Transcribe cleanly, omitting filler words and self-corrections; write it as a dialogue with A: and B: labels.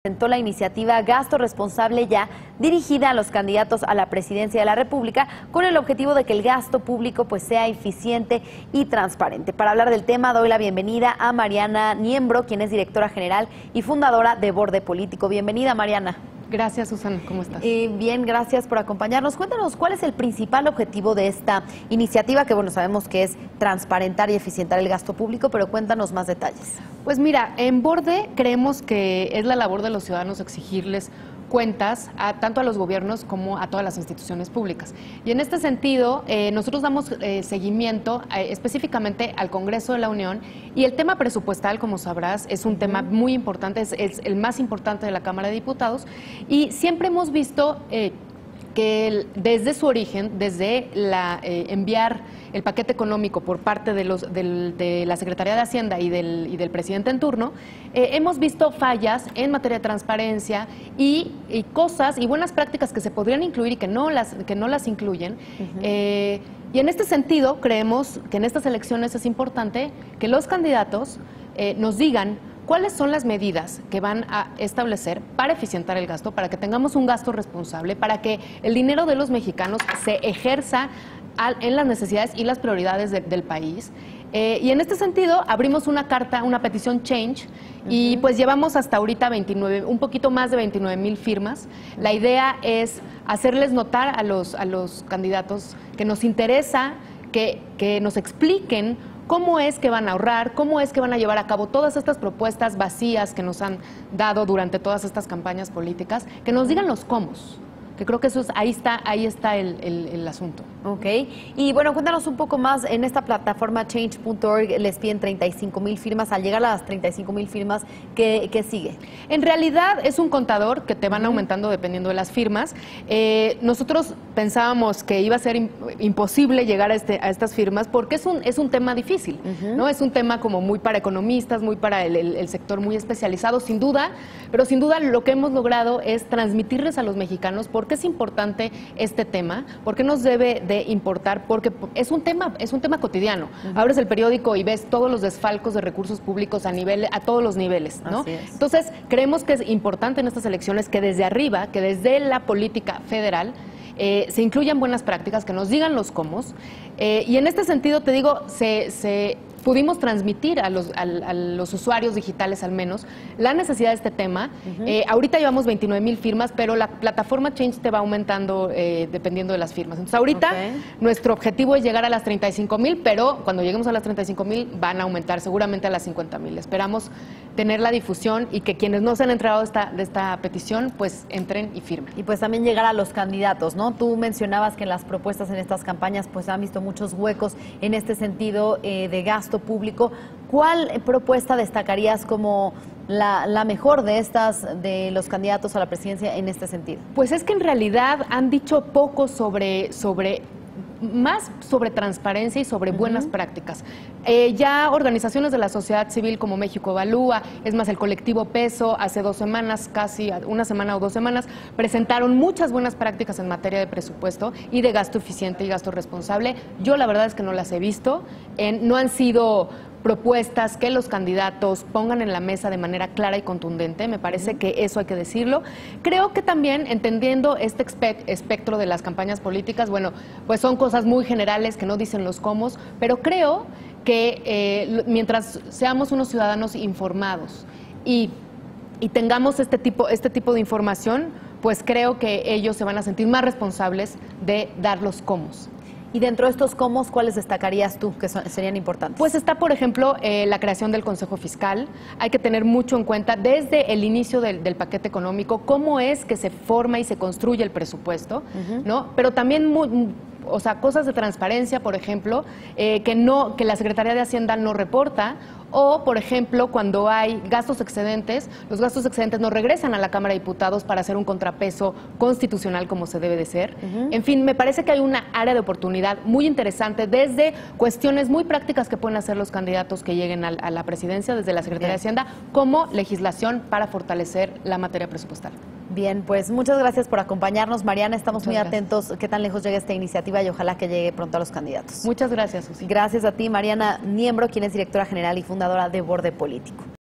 A: Presentó la iniciativa Gasto Responsable Ya, dirigida a los candidatos a la presidencia de la República, con el objetivo de que el gasto público pues sea eficiente y transparente. Para hablar del tema doy la bienvenida a Mariana Niembro, quien es directora general y fundadora de Borde Político. Bienvenida, Mariana.
B: Gracias, Susana. ¿Cómo estás?
A: Bien, gracias por acompañarnos. Cuéntanos, ¿cuál es el principal objetivo de esta iniciativa? Que bueno, sabemos que es transparentar y eficientar el gasto público, pero cuéntanos más detalles.
B: Pues mira, en Borde creemos que es la labor de los ciudadanos exigirles cuentas tanto a los gobiernos como a todas las instituciones públicas. Y en este sentido, nosotros damos seguimiento específicamente al Congreso de la Unión, y el tema presupuestal, como sabrás, es un tema muy importante, es el más importante de la Cámara de Diputados, y siempre hemos visto que desde su origen, desde enviar el paquete económico por parte de la Secretaría de Hacienda y del presidente en turno, hemos visto fallas en materia de transparencia y cosas y buenas prácticas que se podrían incluir y que no las incluyen. Y en este sentido, creemos que en estas elecciones es importante que los candidatos nos digan ¿cuáles son las medidas que van a establecer para eficientar el gasto, para que tengamos un gasto responsable, para que el dinero de los mexicanos se ejerza en las necesidades y las prioridades del país? Y en este sentido abrimos una carta, una petición Change, y pues llevamos hasta ahorita un poquito más de 29,000 firmas. La idea es hacerles notar a los candidatos que nos interesa que nos expliquen cómo es que van a ahorrar, cómo es que van a llevar a cabo todas estas propuestas vacías que nos han dado durante todas estas campañas políticas, que nos digan los cómo, que creo que eso ahí está el asunto.
A: Ok, y bueno, cuéntanos un poco más. En esta plataforma change.org les piden 35,000 firmas. Al llegar a las 35,000 firmas, ¿qué sigue?
B: En realidad es un contador que te van aumentando dependiendo de las firmas. Nosotros pensábamos que iba a ser imposible llegar a estas firmas porque es un tema difícil, ¿no? Es un tema como muy para economistas, muy para el sector muy especializado, sin duda, pero sin duda lo que hemos logrado es transmitirles a los mexicanos por qué es importante este tema, por qué nos debe de importar, porque es un tema cotidiano. Abres el periódico y ves todos los desfalcos de recursos públicos a todos los niveles, ¿no? Entonces, creemos que es importante en estas elecciones que desde arriba, que desde la política federal, se incluyan buenas prácticas, que nos digan los cómo. Y en este sentido, te digo, pudimos transmitir a los usuarios digitales al menos la necesidad de este tema. Ahorita llevamos 29,000 firmas, pero la plataforma Change te va aumentando dependiendo de las firmas. Entonces ahorita nuestro objetivo es llegar a las 35,000, pero cuando lleguemos a las 35,000 van a aumentar seguramente a las 50,000. Esperamos tener la difusión y que quienes no se han enterado de esta petición pues entren y firmen.
A: Y pues también llegar a los candidatos, ¿no? Tú mencionabas que en las propuestas en estas campañas pues han visto muchos huecos en este sentido de gasto público. ¿Cuál propuesta destacarías como la mejor de los candidatos a la presidencia en este sentido?
B: Pues es que en realidad han dicho poco más sobre transparencia y sobre buenas prácticas. Ya organizaciones de la sociedad civil como México Evalúa, es más el colectivo Peso, hace 2 semanas, casi una semana o 2 semanas, presentaron muchas buenas prácticas en materia de presupuesto y de gasto eficiente y gasto responsable. Yo la verdad es que no las he visto, no han sido propuestas que los candidatos pongan en la mesa de manera clara y contundente. Me parece que eso hay que decirlo. Creo que también, entendiendo este espectro de las campañas políticas, bueno, pues son cosas muy generales que no dicen los cómo, pero creo que mientras seamos unos ciudadanos informados y tengamos este tipo de información, pues creo que ellos se van a sentir más responsables de dar los cómo.
A: Y dentro de estos cómo, ¿cuáles destacarías tú que serían importantes?
B: Pues está, por ejemplo, la creación del Consejo Fiscal. Hay que tener mucho en cuenta desde el inicio del paquete económico cómo es que se forma y se construye el presupuesto, ¿no? Pero también cosas de transparencia, por ejemplo, que la Secretaría de Hacienda no reporta, o, por ejemplo, cuando hay gastos excedentes, los gastos excedentes no regresan a la Cámara de Diputados para hacer un contrapeso constitucional como se debe de ser. En fin, me parece que hay una área de oportunidad muy interesante desde cuestiones muy prácticas que pueden hacer los candidatos que lleguen a la presidencia desde la Secretaría de Hacienda, como legislación para fortalecer la materia presupuestal.
A: Bien, pues muchas gracias por acompañarnos, Mariana. Estamos muy atentos qué tan lejos llega esta iniciativa y ojalá que llegue pronto a los candidatos.
B: Muchas gracias, Susi.
A: Gracias a ti, Mariana Niembro, quien es directora general y fundadora de Borde Político.